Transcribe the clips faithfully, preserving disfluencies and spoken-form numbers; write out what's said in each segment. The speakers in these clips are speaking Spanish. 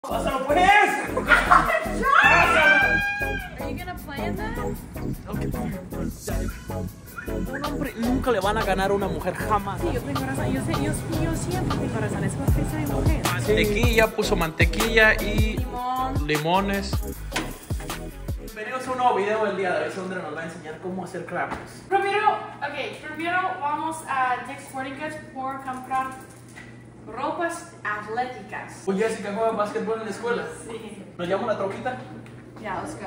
¡Pásalo, pues! Are you gonna play in that? Un hombre nunca le van a ganar a una mujer jamás. Sí, yo tengo razón. Yo, sé, yo, yo siempre tengo razón. Es porque soy mujer. Mantequilla, puso mantequilla y Limón. limones. Bienvenidos a un nuevo video del día de hoy, donde nos va a enseñar cómo hacer crackers. Primero, ok, primero vamos a Dick's Sporting Goods por comprar ropas atléticas. Pues Jessica juega básquetbol en la escuela. Sí. ¿Nos llama una troquita? Yeah, let's go.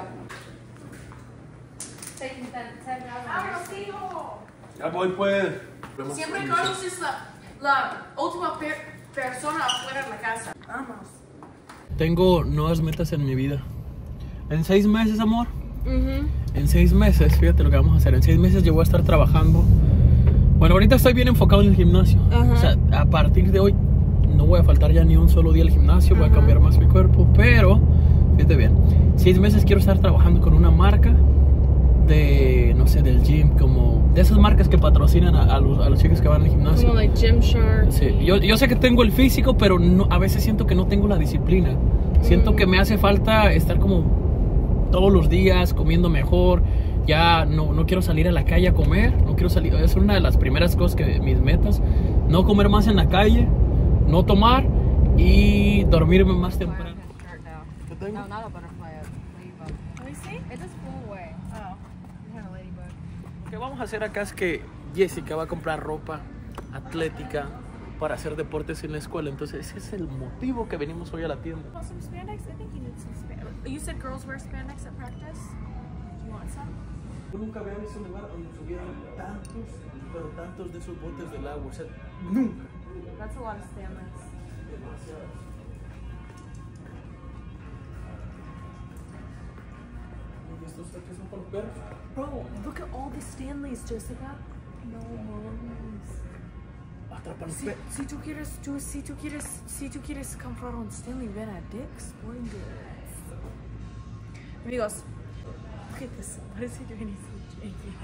Ya voy, pues. Siempre Carlos es la, la última per persona afuera de la casa. Vamos. Tengo nuevas metas en mi vida. En seis meses, amor. Uh-huh. En seis meses, fíjate lo que vamos a hacer. En seis meses yo voy a estar trabajando. Bueno, ahorita estoy bien enfocado en el gimnasio. Uh-huh. O sea, a partir de hoy no voy a faltar ya ni un solo día al gimnasio. Uh-huh. Voy a cambiar más mi cuerpo. Pero, fíjate bien. Seis meses quiero estar trabajando con una marca de, no sé, del gym, como de esas marcas que patrocinan a, a, los, a los chicos que van al gimnasio. Como like Gymshark. Sí, yo, yo sé que tengo el físico, pero no, a veces siento que no tengo la disciplina. Siento mm. que me hace falta estar como todos los días comiendo mejor. Ya no, no quiero salir a la calle a comer. No quiero salir, es una de las primeras cosas que mis metas. No comer más en la calle, no tomar y dormirme más temprano. ¿Qué tengo? No, not a butterfly, a ladybug. Let me see. It just flew away. Oh. You had a ladybug. Lo que vamos a hacer acá es que Jessica va a comprar ropa atlética para hacer deportes en la escuela. Entonces ese es el motivo que venimos hoy a la tienda. Want some spandex? I think you need some spandex. You said girls wear spandex at practice. Do you want some? Yo nunca había visto un lugar donde subieran tantos, pero tantos de esos botes del agua. O sea, nunca. That's a lot of spandex. Demasiado. ¿Y estos qué son para los perros? Bro, look at all the Stanleys, Jessica. No mames. Atrapa los Si, perros. si tú quieres, tú, si tú quieres, si tú quieres comprar un Stanley, ven a Dick's Sporting Goods. Amigos, look at this. What is he doing? He's so janky.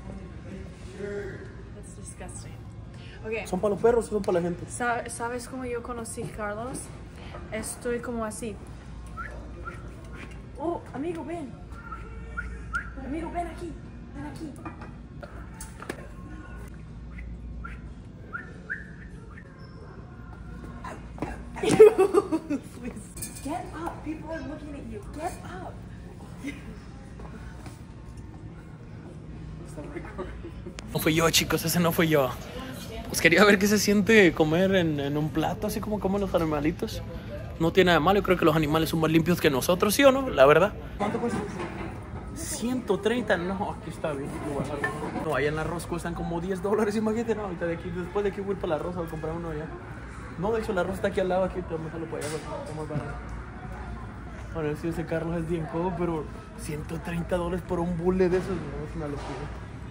That's disgusting. Okay. ¿Son para los perros o son para la gente? Sa- ¿Sabes cómo yo conocí a Carlos? Estoy como así. Oh, amigo, ven. Amigo, ven aquí. Ven aquí. Please. Get up. People are looking at you. Get up. No fui yo, chicos, ese no fui yo. Pues quería ver qué se siente comer en, en un plato, así como comen los animalitos. No tiene nada de malo, yo creo que los animales son más limpios que nosotros, ¿sí o no? La verdad. ¿Cuánto cuesta? ciento treinta, no, aquí está bien. No, allá en el arroz cuestan como diez dólares, imagínate, no, ahorita de aquí, después de aquí voy para el arroz a comprar uno allá. No, de hecho el arroz está aquí al lado, aquí, vamos a dejarlo para allá, vamos para allá. Ahora sí, ese Carlos es bien codo, pero ciento treinta dólares por un bule de esos, no, es una locura.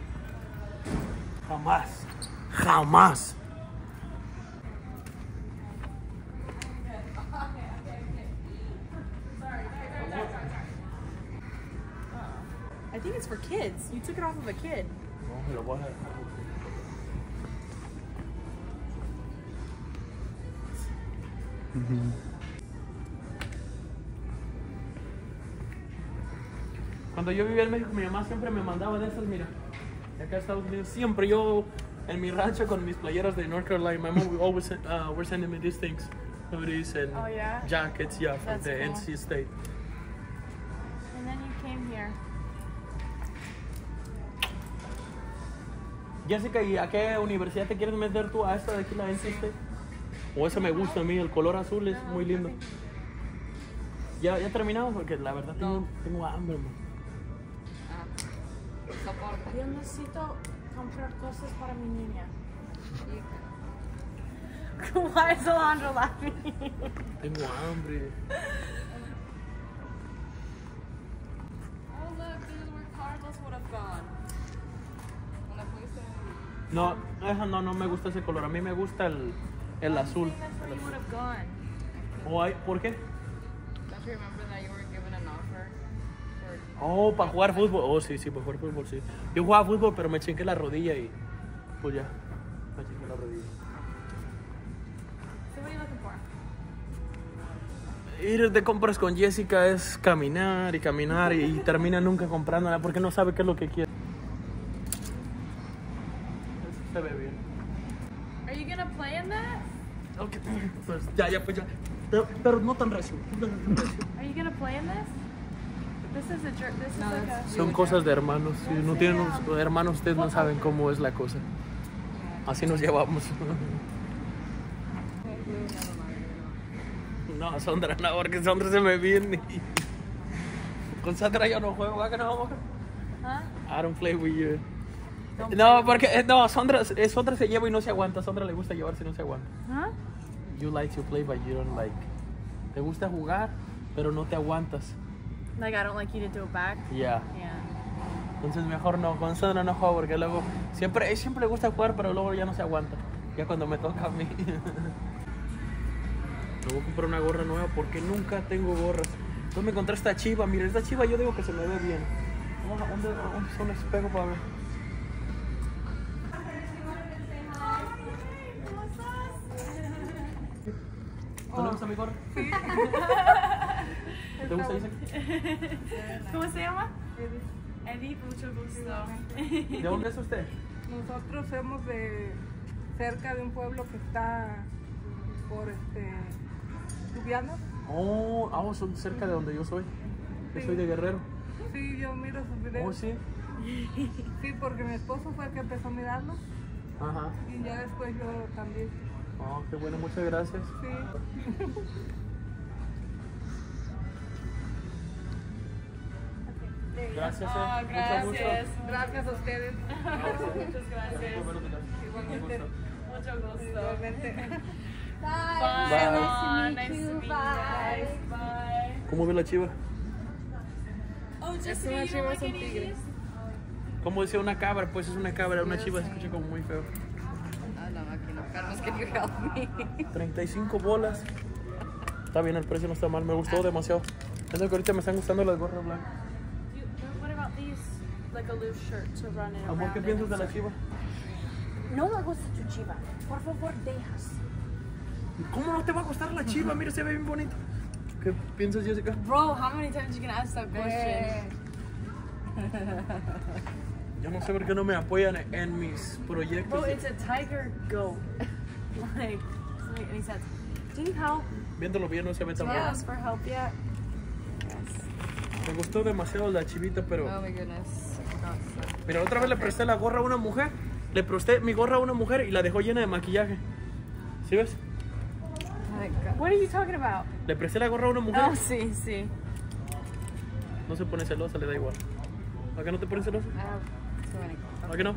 Jamás, jamás. I think it's for kids. You took it off of a kid. No, me lo voy a dejar. Cuando yo vivía en México, mi mamá siempre me mandaba de esas, mira. De acá a Estados Unidos, siempre yo en mi rancho con mis playeras de North Carolina, my mom would always uh, were sending me these things, hoodies and Oh, yeah? jackets, yeah, from That's the cool. N C State. And then you came here. Jessica, ¿y a qué universidad te quieres meter tú? ¿A esta de aquí, la N C State? O ese me gusta a mí, el color azul es muy lindo. ¿Ya, ya terminamos? Porque la verdad tengo, tengo hambre, man. Soporta. Yo necesito comprar cosas para mi niña. Why is Alondra laughing? Tengo hambre. Oh, look, this is where Carlos would have gone. When I placed it. No, esa no, no me gusta ese color. A mí me gusta el, el azul. That's where you would have gone. ¿O hay, ¿Por qué? Don't you remember that you were given an offer for... Oh, para jugar fútbol. Oh, sí, sí, para jugar fútbol, sí. Yo jugaba fútbol, pero me chingué la rodilla y pues ya, me chingué la rodilla. So what are you looking for? Ir de compras con Jessica es caminar y caminar y, y termina nunca comprándola porque no sabe qué es lo que quiere. Eso se ve bien. Are you gonna play in that? Okay. Pues ya, ya, pues ya. Pero, pero no tan recio. No tan recio. Are you gonna play in this? This is a jerk. This is like a. Son cosas de hermanos. Si no tienen unos hermanos, ustedes no saben cómo es la cosa. Así nos llevamos. No, Sondra, no, porque Sondra se me viene. Con Sandra yo no juego, ¿a que no vamos? Huh? I don't play with you. Don't No, porque eh, no, Sondra, eh, Sondra se lleva y no se aguanta. Sondra le gusta llevarse y no se aguanta. Huh? You like to play, but you don't like. Te gusta jugar, pero no te aguantas. Like I don't like you to do it back. Yeah. Yeah. Entonces mejor no, con Sondra no juego porque luego siempre, siempre le gusta jugar, pero luego ya no se aguanta. Ya cuando me toca a mí. Me voy a comprar una gorra nueva porque nunca tengo gorras. Entonces me encontré esta chiva. Mira, esta chiva yo digo que se me ve bien. Vamos a ¿dónde, dónde está un espejo para ver? ¿No le gusta mi gorra? Sí. ¿Te gusta, Isaac? ¿Cómo se llama? Edith, mucho gusto. ¿De dónde es usted? Nosotros somos de cerca de un pueblo que está por este Tubiano. Oh, ah, son cerca de donde yo soy. Yo Sí. soy de Guerrero. Sí, yo miro sus videos. Oh, sí. Sí, porque mi esposo fue el que empezó a mirarlo Ajá. y ya después yo también. Oh, qué bueno, muchas gracias. Sí. Gracias, eh. Ah, Mucho gusto. gracias. Gracias a ustedes. Muchas gracias. Igualmente. Mucho gusto. Igualmente. Bye. Bye. Aw, nice to meet you guys. Bye. ¿Cómo ve la chiva? Oh, Es Jessica, una you chiva, don't es like un any of tigre. these? ¿Cómo decía una cabra? Pues es una cabra, una chiva se escucha como muy feo. Ah, no, aquí no. Carlos, can you help me? treinta y cinco bolas. Está bien, el precio no está mal, me gustó demasiado. Es lo que ahorita me están gustando las gorras blancas. You, what about these? Like a loose shirt to run it Amor, around ¿qué in piensas de and la chiva? No me gusta tu chiva. Por favor, dejas. ¿Cómo no te va a gustar la chiva? Mira, se ve bien bonito. ¿Qué piensas, Jessica? Bro, how many times you can ask that question? Yo no sé por qué no me apoyan en mis proyectos. Bro, it's a tiger goat. Like, doesn't make any sense. Do you need help? Viéndolo bien no se ve tan Do you bueno. ask for help yet? Me gustó demasiado la chivita, pero... Oh my goodness. Mira, otra vez le presté la gorra a una mujer. Le presté mi gorra a una mujer y la dejó llena de maquillaje. ¿Sí ves? What are you talking about? Le presté la gorra a una mujer. Oh, sí, sí. No se pone celosa, le da igual. ¿A qué no te pones celosa? ¿A qué no?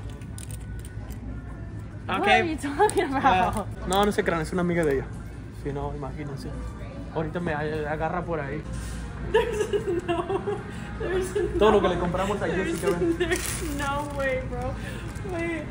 What are you Ok. talking Ah, about? no, no se crean, es una amiga de ella. Si no, imagínense. Ahorita me agarra por ahí. Todo lo que le compramos a Jessica. ven. There's no way, bro. Wait.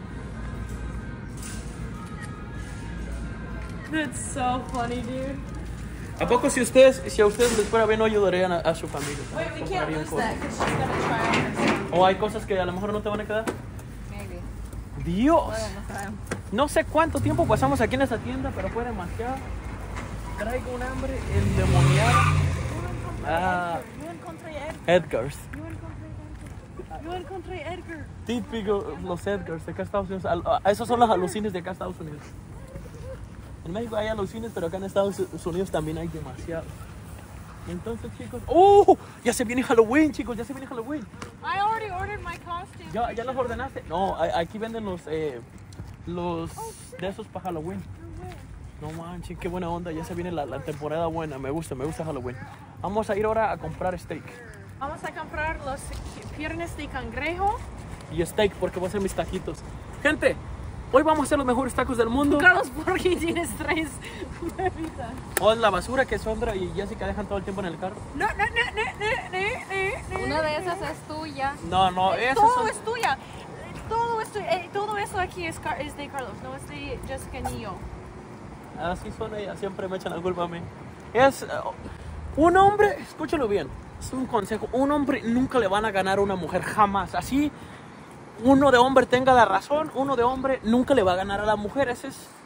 That's so funny, dude. ¿A poco si ustedes, si a ustedes les fuera bien, no ayudarían a, a su familia? Wait, we can't Comprarían lose cosas. that because she's gonna try on this. O hay cosas que a lo mejor no te van a quedar. Maybe. Dios. Bueno, no sabemos. No sé cuánto tiempo pasamos aquí en esa tienda, pero fue demasiado. Traigo un hambre endemoniada. Ah, You encontré Edgar. Edgar's. You encontré Edgar. You encontré Edgar. Típico, los Edgars de acá Estados Unidos. Al- ah, Esos son los alucines de acá Estados Unidos. En México hay alucines, pero acá en Estados Unidos también hay demasiados. Entonces, chicos... ¡Oh! Ya se viene Halloween, chicos, ya se viene Halloween. I already ordered my costume. ¿Ya, ya los ordenaste? No, a- aquí venden los... Eh, los de esos para Halloween. No manches, qué buena onda. Ya se viene la, la temporada buena. Me gusta, me gusta Halloween. Vamos a ir ahora a comprar steak. Vamos a comprar los piernas de cangrejo. Y steak, porque voy a hacer mis taquitos. Gente, hoy vamos a hacer los mejores tacos del mundo. Carlos, ¿por qué tienes tres bebidas? O la basura que Sondra y Jessica dejan todo el tiempo en el carro. No, no, no, no, no, no, no. Una de esas es tuya. No, no, esas Todo son... es tuya. Todo, esto, eh, todo eso aquí es, Car- es de Carlos, no es de Jessica ni yo. Así son ellas, siempre me echan la culpa a mí. Es... uh, un hombre, escúchalo bien, es un consejo. Un hombre nunca le van a ganar a una mujer, jamás. Así, uno de hombre tenga la razón, uno de hombre nunca le va a ganar a la mujer. Ese es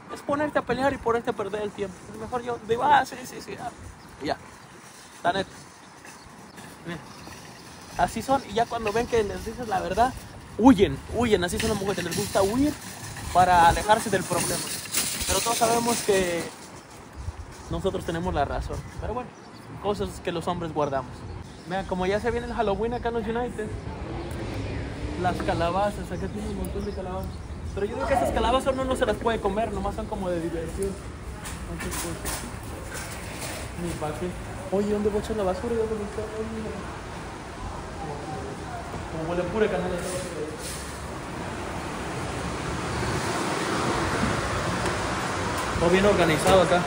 es ponerte a pelear y ponerte a perder el tiempo. Mejor yo digo, ah, sí, sí, sí, ya. Ya. La neta. Mira. Así son, y ya cuando ven que les dices la verdad, huyen, huyen. Así son las mujeres, les gusta huir para alejarse del problema. Pero todos sabemos que nosotros tenemos la razón. Pero bueno, cosas que los hombres guardamos. Vean, como ya se viene el Halloween acá en los United, las calabazas, acá tienen un montón de calabazas. Pero yo digo que esas calabazas uno no se las puede comer, nomás son como de diversión. Entonces, pues, ni para qué. Oye, ¿dónde voy a echar la basura? ¿Dónde voy a echar? Como huele pura canal de basura. Todo bien organizado acá.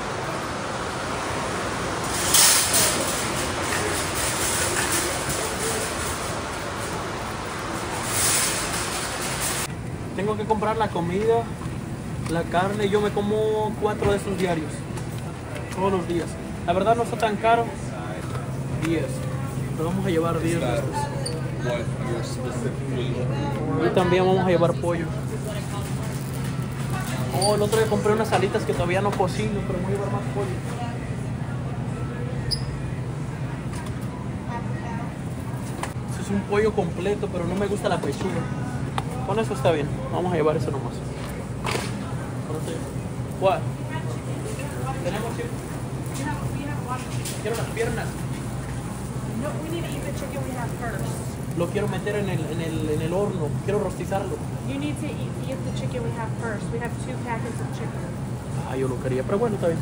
Tengo que comprar la comida, la carne. Yo me como cuatro de esos diarios, todos los días. La verdad no está tan caro. diez. Pero vamos a llevar diez de estos. Y también vamos a llevar pollo. Oh, el otro día compré unas alitas que todavía no cocino, pero voy a llevar más pollo. Este es un pollo completo, pero no me gusta la pechuga. Con eso está bien. Vamos a llevar eso nomás. ¿Cuál? Tenemos que... Quiero las piernas. No, we need to eat the chicken we have first. Lo quiero meter en el, en el, en el horno. Quiero rostizarlo. You need to eat, eat the chicken we have first. We have two packets of chicken. Ah, yo lo quería, pero bueno, está bien.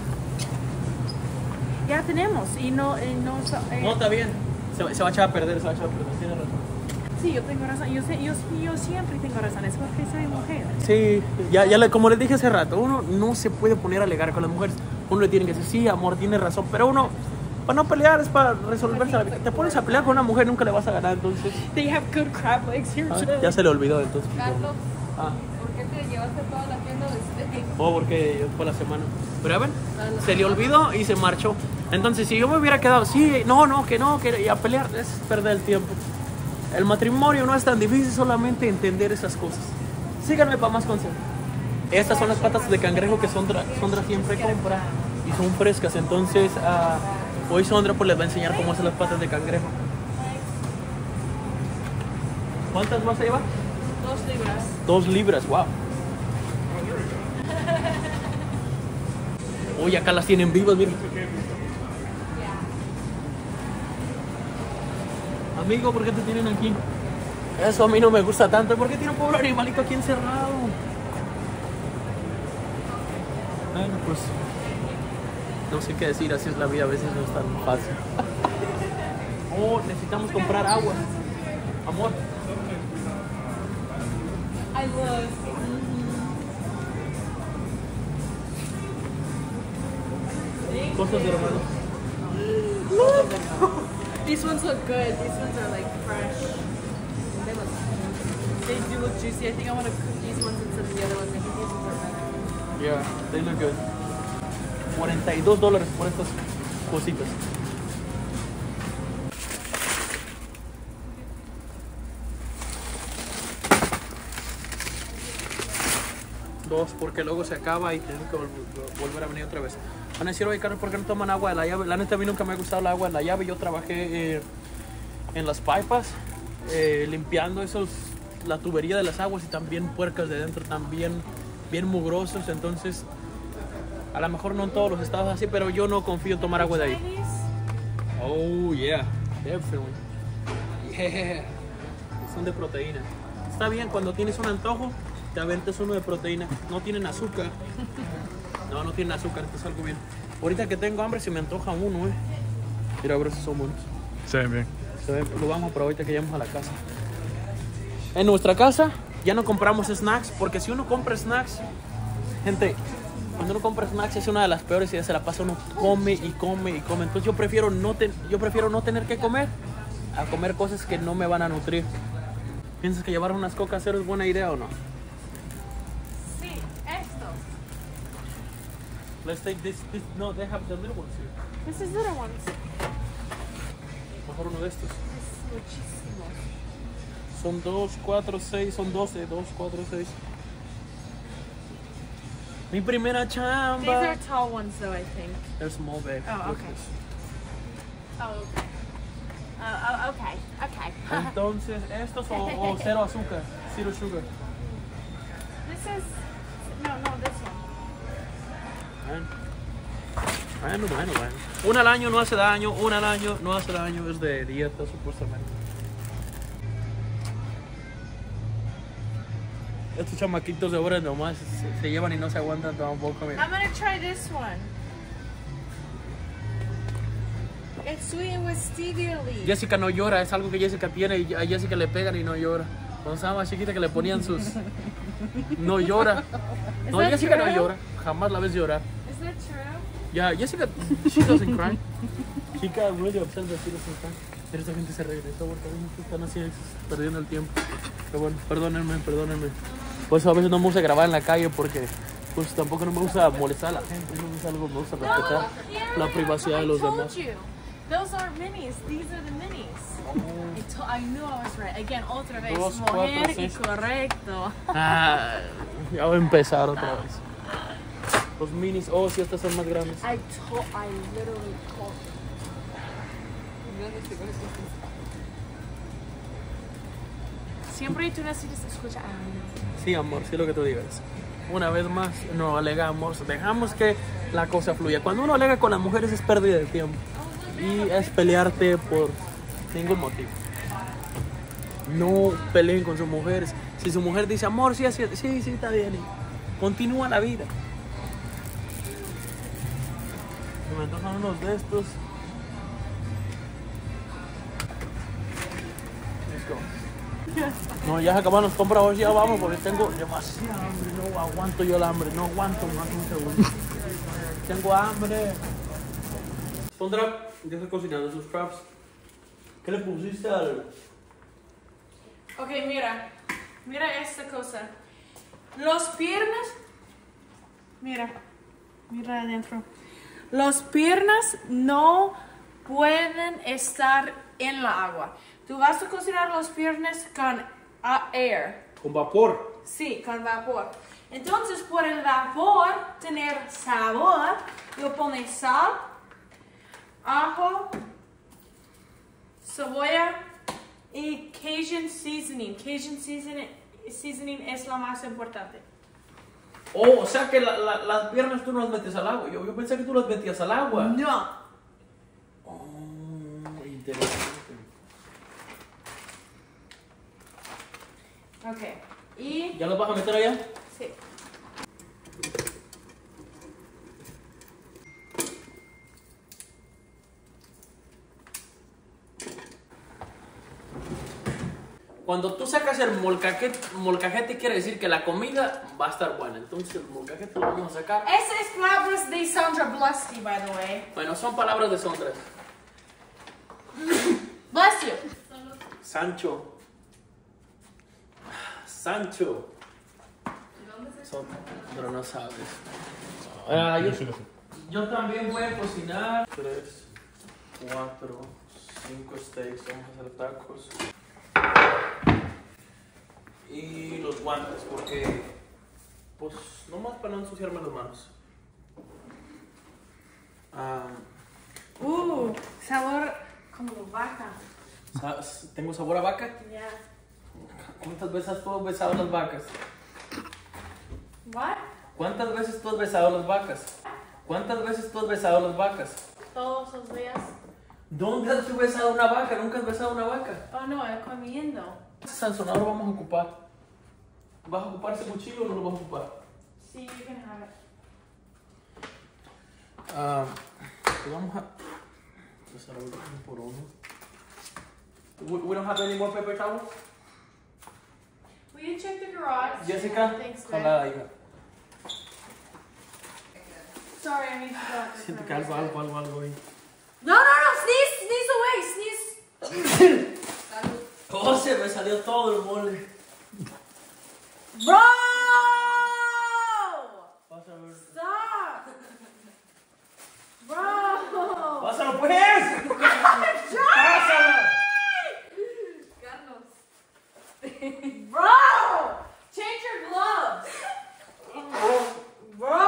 Ya tenemos y no, y no, eh, No, está bien. Se, se va a echar a perder, se va a echar a perder. Tiene razón. Sí, yo tengo razón. Yo, sé, yo, yo siempre tengo razón. Es porque soy mujer. Sí, ya, ya le, como les dije hace rato, uno no se puede poner a alegar con las mujeres. Uno le tiene que decir, sí, amor, tiene razón. Pero uno, para no pelear, es para resolverse la vida. Te pones a pelear con una mujer, nunca le vas a ganar, entonces... They have good crab legs here Ah, today. ya se le olvidó, entonces. Carlos, Ah, ¿por qué te llevaste toda la tienda de steak? oh, porque fue la semana. Pero ya ven, se le olvidó y se marchó. Entonces, si yo me hubiera quedado, sí, no, no, que no, que y a pelear, es perder el tiempo. El matrimonio no es tan difícil, solamente entender esas cosas. Síganme para más consejos. Estas son las patas de cangrejo que Sondra, Sondra siempre compra y son frescas. Entonces, uh, hoy Sondra pues les va a enseñar cómo hacer las patas de cangrejo. ¿Cuántas vas a llevar? Dos libras. Dos libras, wow. Uy, acá las tienen vivas, miren. Amigo, ¿por qué te tienen aquí? Eso a mí no me gusta tanto. ¿Por qué tiene un pobre animalito aquí encerrado? Bueno, pues no sé qué decir, así es la vida, a veces no es tan fácil. Oh, necesitamos comprar agua. Amor. I was. Cosas de hermano. These ones look good. These ones are like fresh. They look. They do look juicy. I think I want to cook these ones instead of the other ones. I think these ones are better. Yeah, they look good. cuarenta y dos dólares por estas cositas. Dos, porque luego se acaba y tengo que vol- volver a venir otra vez. Van a decir, oye, Carlos, ¿por qué no toman agua de la llave? La neta, a mí nunca me ha gustado el agua de la llave. Yo trabajé eh, en las pipas, eh, limpiando esos, la tubería de las aguas y también puercas de dentro, también bien mugrosos. Entonces, a lo mejor no en todos los estados así, pero yo no confío en tomar agua de ahí. Oh, yeah, definitely. Yeah. Son de proteína. Está bien, cuando tienes un antojo, te aventas uno de proteína. No tienen azúcar. No, no tienen azúcar, esto es algo bien. Ahorita que tengo hambre se me antoja uno, eh. Mira, a ver si son buenos. Se ven bien. Se ve, lo vamos para ahorita que lleguemos a la casa. En nuestra casa ya no compramos snacks, porque si uno compra snacks, gente, cuando uno compra snacks es una de las peores ideas, se la pasa uno come y come y come. Entonces yo prefiero no, ten, yo prefiero no tener que comer a comer cosas que no me van a nutrir. ¿Piensas que llevar unas Coca Cero es buena idea o no? Sí, esto. Let's take this, this, no, they have the little ones here. This is little ones. Mejor uno de estos. Es muchísimo. Son dos, cuatro, seis, son doce, dos, cuatro, seis. Mi primera These chamba. are tall ones, though, I think. They're small, babe. Oh, okay. Oh, okay. Oh, oh, okay. Okay. Entonces, estos o, o cero azúcar. Zero sugar. This is... No, no, this one. Bueno, bueno, bueno. Una al año no hace daño, una al año no hace daño, es de dieta supuestamente. Estos chamaquitos de ahora nomás se, se llevan y no se aguantan tampoco. Mira. I'm gonna try this one. It's sweetened with stevia leaf. Jessica no llora, es algo que Jessica tiene y a Jessica le pegan y no llora. Cuando estaba más chiquita que le ponían sus... No llora. No, that Jessica no true? llora, jamás la ves llorar. Is that true? Yeah, Jessica, she doesn't cry. She got really upset that she doesn't cry. Pero esta gente se regresó porque están así perdiendo el tiempo. Pero bueno, perdónenme, perdónenme. Por eso a veces no me gusta grabar en la calle porque pues tampoco no me gusta molestar a la gente. No es algo que me gusta respetar here, la privacidad de los I told demás. you. Those are minis. These are the minis. I, to I knew I was right. Again, otra vez. Dos, Mujer cuatro, y seis. correcto. Ah, ya voy a empezar otra vez. Los minis, oh, sí, estas son más grandes. I told, I literally told you. Siempre tú necesitas escuchar a mí. Sí, amor, sí lo que tú digas. Una vez más, no alegamos, dejamos que la cosa fluya. Cuando uno alega con las mujeres es pérdida de tiempo. Y es pelearte por ningún motivo. No peleen con sus mujeres. Si su mujer dice, amor, sí, sí, sí, sí está bien. Y continúa la vida. Me antojan unos de estos. Let's go. No, ya se acabaron los compras, ya vamos porque tengo demasiada hambre, no aguanto yo el hambre, no aguanto más un segundo. Tengo hambre. Sondra, ya está cocinando sus crabs. ¿Qué le pusiste al...? Ok, mira. Mira esta cosa. Los piernas. Mira. Mira adentro. Los piernas no pueden estar en la agua. Tú vas a cocinar los piernas con uh, air. Con vapor. Sí, con vapor. Entonces, por el vapor tener sabor, yo pones sal, ajo, cebolla y Cajun seasoning. Cajun seasoning, seasoning es lo más importante. Oh, o sea que la, la, las piernas tú no las metes al agua. Yo, yo pensé que tú las metías al agua. No. Oh, interesante. Ok. Y... ¿Ya las vas a meter allá? Sí. Cuando tú sacas el molcajete, molcajete quiere decir que la comida va a estar buena. Entonces el molcajete lo vamos a sacar. Esa es palabras de Sandra Blusty, by the way. Bueno, son palabras de Sondra. Bless you. Sancho. Sancho. Son, pero no sabes. Ah, yo, yo también voy a cocinar. Tres, cuatro, cinco steaks. Vamos a hacer tacos. Y los guantes, porque, pues, nomás para no ensuciarme las manos. Ah, Uh, sabor como vaca. sa- ¿Tengo sabor a vaca? Yeah. ¿Cuántas veces has tú besado las vacas? What? ¿Cuántas veces tú has besado las vacas? ¿Cuántas veces tú has besado las vacas? Todos los días. ¿Dónde has tú besado una vaca? ¿Nunca has besado una vaca? Oh no, es comiendo. ¿Qué sazonador vamos a ocupar? ¿Vas a ocupar ese cuchillo o no lo vas a ocupar? Sí, you can have it. Ah, pues vamos a empezar a ver uno por uno. We, we don't have any more paper towels? Will you check the garage? Jessica, Thanks, babe. jalada, hija. Sorry, I need to go out Siento que algo, algo, algo, algo ahí. No, no, no, sneeze, sneeze away, sneeze. Oh, se me salió todo el mole. Bro! Vas a ver. Stop! Bro! ¡Pásalo, pues! ¡Pásalo! Bro! Change your gloves! Bro!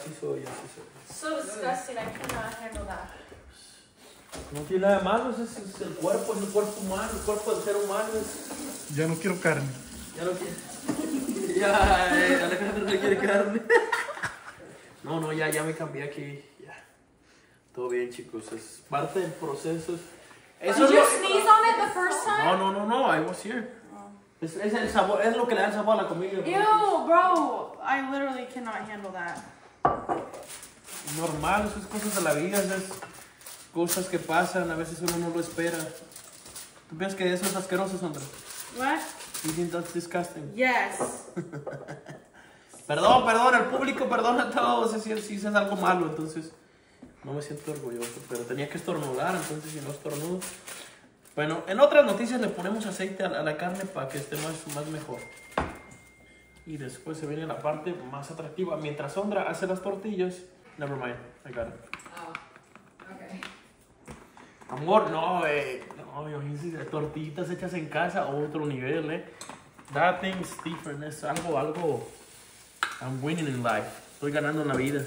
así soy, así soy. So disgusting. I cannot handle that. No tiene nada de malo, ese es, es el cuerpo, es el cuerpo humano, el cuerpo del ser humano. Es... Ya no quiero carne. Ya lo quiere. Ya, eh, Alejandro no quiere carne. No, no, ya, ya me cambié aquí. Ya. Todo bien, chicos. Es parte del proceso. Eso Did es you lo... sneeze on it the first time? No, no, no, no, I was here. Es, es el sabor, es lo que le da el sabor a la comida. Ew, bro. I literally cannot handle that. Normal, esas cosas de la vida, esas cosas que pasan, a veces uno no lo espera. ¿Tú piensas que eso es asqueroso, Sandra? What? You think that's disgusting? Yes. Perdón, perdón, el público perdona a todos si, si, si es algo malo, entonces no me siento orgulloso, pero tenía que estornudar, entonces si no estornudo. Bueno, en otras noticias le ponemos aceite a la, a la carne para que esté más, más mejor. Y después se viene la parte más atractiva. Mientras Sondra hace las tortillas, never mind, I got it. Oh. Okay. Amor, no, eh, no, yo hice tortillitas hechas en casa a otro nivel, eh. That thing's different, es algo, algo, I'm winning in life, estoy ganando en la vida.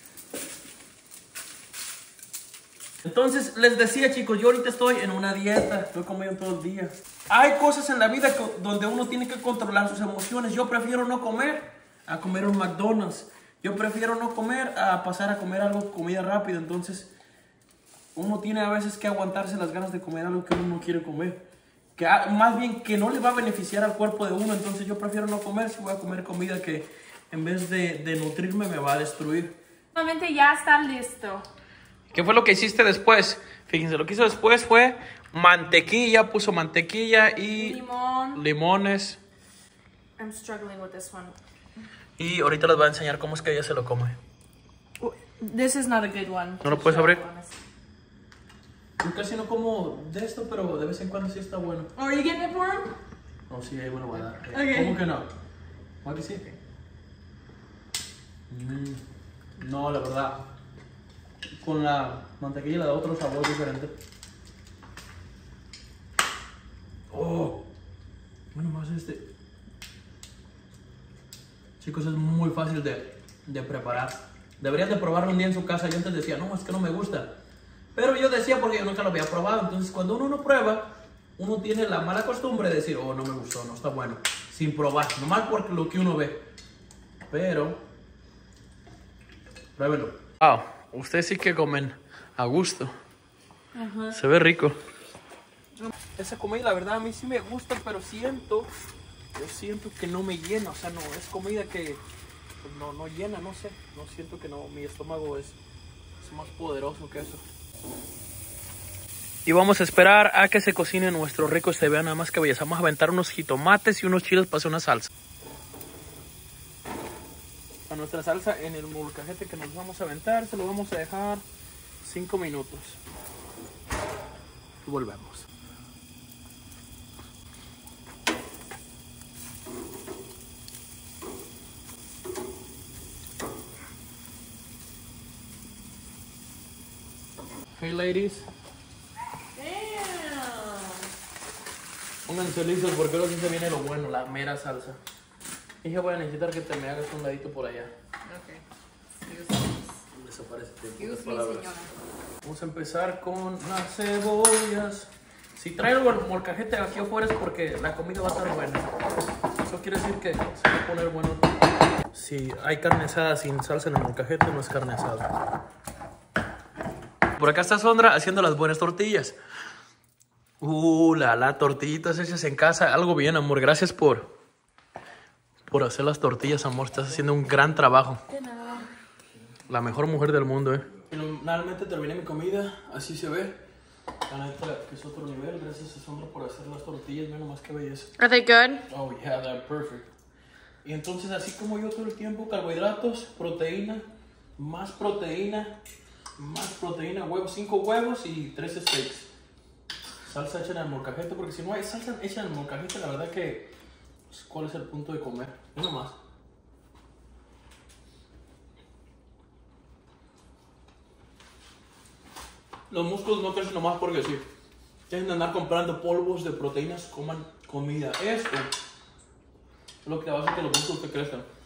Entonces, les decía, chicos, yo ahorita estoy en una dieta, estoy comiendo todo el día. Hay cosas en la vida que, donde uno tiene que controlar sus emociones. Yo prefiero no comer a comer un McDonald's. Yo prefiero no comer a pasar a comer algo, comida rápida. Entonces, uno tiene a veces que aguantarse las ganas de comer algo que uno no quiere comer. Que más bien que no le va a beneficiar al cuerpo de uno. Entonces, yo prefiero no comer si voy a comer comida que en vez de, de nutrirme me va a destruir. Solamente ya está listo. ¿Qué fue lo que hiciste después? Fíjense, lo que hizo después fue mantequilla, puso mantequilla y Limón. limones. I'm struggling with this one. Y ahorita les voy a enseñar cómo es que ella se lo come. This is not a good one. ¿No lo puedes abrir? Yo casi no como de esto, pero de vez en cuando sí está bueno. Oh, are you getting it for him? No, sí, ahí me lo voy a dar. Okay. ¿Cómo que no? ¿Cómo que sí? Mm, no, la verdad. Con la mantequilla le da otro sabor diferente. Oh, bueno, más este. Chicos, es muy fácil de, de preparar. Deberías de probarlo un día en su casa. Yo antes decía, no, es que no me gusta. Pero yo decía porque yo nunca lo había probado. Entonces, cuando uno no prueba, uno tiene la mala costumbre de decir, oh, no me gustó, no está bueno. Sin probar, nomás por lo que uno ve. Pero, pruébelo. Wow, ustedes sí que comen a gusto. Uh-huh. Se ve rico. Esa comida, la verdad, a mí sí me gusta, pero siento, yo siento que no me llena. O sea, no, es comida que pues, no, no llena, no sé. No siento que no, mi estómago es, es más poderoso que eso. Y vamos a esperar a que se cocine nuestro rico. Se vea nada más que belleza. Vamos a aventar unos jitomates y unos chiles para hacer una salsa. A nuestra salsa en el molcajete que nos vamos a aventar, se lo vamos a dejar cinco minutos. Y volvemos. Hey ladies. Damn. Pónganse listos porque ahora sí se viene lo bueno, la mera salsa. Dije, voy a necesitar que te me hagas un ladito por allá. Okay. Excuse me. Desaparece. Excuse me, señora. Vamos a empezar con las cebollas. Si traigo el molcajete aquí afuera es porque la comida va a estar buena. Eso quiere decir que se va a poner bueno. Si hay carne asada sin salsa en el molcajete, no es carne asada. Por acá está Sondra haciendo las buenas tortillas. Uh, la, la tortillitas hechas en casa. Algo bien, amor. Gracias por, por hacer las tortillas, amor. Estás haciendo un gran trabajo. De nada. La mejor mujer del mundo, eh. Finalmente terminé mi comida. Así se ve. La neta que es otro nivel. Gracias a Sondra por hacer las tortillas. Mira nomás qué belleza. Are they good? Oh, yeah, they're perfect. Y entonces, así como yo todo el tiempo, carbohidratos, proteína, más proteína, más proteína, huevos, cinco huevos y tres steaks. Salsa hecha en el molcajete, porque si no hay salsa hecha en el molcajete, la verdad que, pues, ¿cuál es el punto de comer? Uno más. Los músculos no crecen nomás porque sí. Dejen de andar comprando polvos de proteínas, coman comida. Esto es lo que hace que los músculos te crezcan.